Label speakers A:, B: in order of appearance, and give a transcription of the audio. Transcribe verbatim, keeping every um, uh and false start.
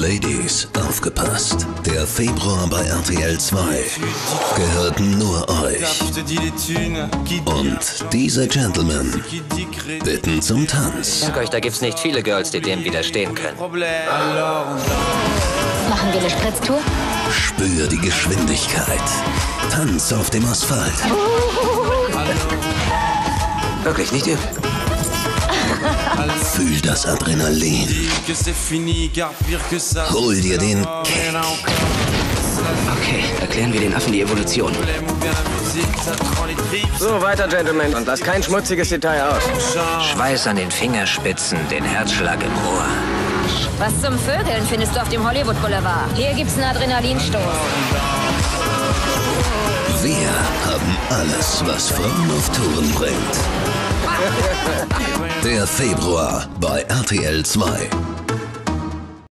A: Ladies, aufgepasst. Der Februar bei R T L zwei gehört nur euch. Und diese Gentlemen bitten zum Tanz.
B: Sag euch, da gibt's nicht viele Girls, die dem widerstehen können.
C: Machen wir eine Spritztour?
A: Spür die Geschwindigkeit. Tanz auf dem Asphalt.
B: Wirklich, nicht übel.
A: Fühl das Adrenalin. Hol dir den Kick.
B: Okay, erklären wir den Affen die Evolution.
D: So, weiter, Gentlemen. Und lass kein schmutziges Detail aus.
B: Schweiß an den Fingerspitzen, den Herzschlag im Ohr.
C: Was zum Vögeln findest du auf dem Hollywood Boulevard? Hier gibt's einen Adrenalinstoß.
A: Wir haben alles, was Frauen auf Touren bringt. Der Februar bei R T L zwei.